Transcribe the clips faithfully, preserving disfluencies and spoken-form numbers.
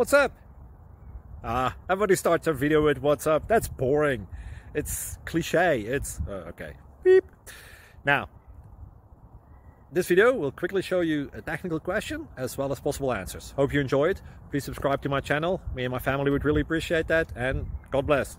what's up? Ah, everybody starts their video with what's up. That's boring. It's cliche. It's uh, okay. Beep. Now, this video will quickly show you a technical question as well as possible answers. Hope you enjoy it. Please subscribe to my channel. Me and my family would really appreciate that, and God bless.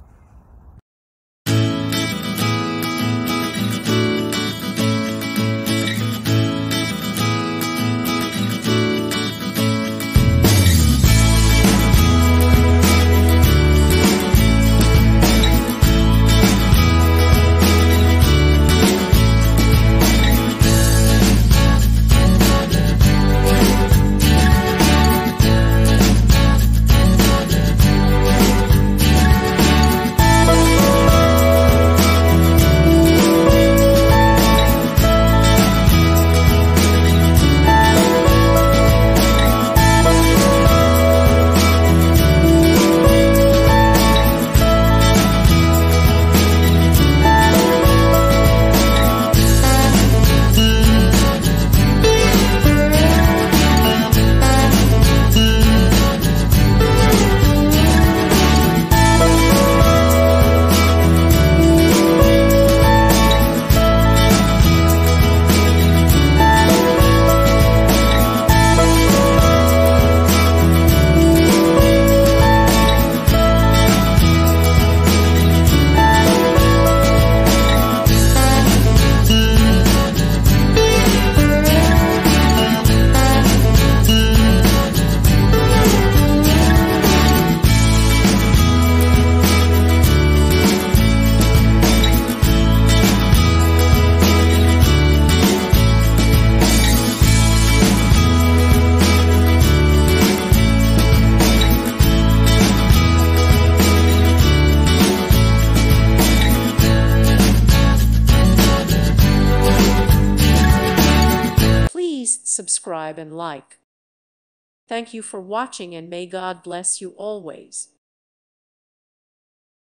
Subscribe and like. Thank you for watching, and may God bless you always.